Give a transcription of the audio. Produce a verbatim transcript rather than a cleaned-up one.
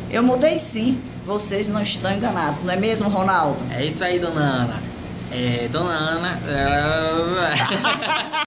Eu mudei sim. Vocês não estão enganados, não é mesmo, Ronaldo? É isso aí, dona Ana. É, dona Ana.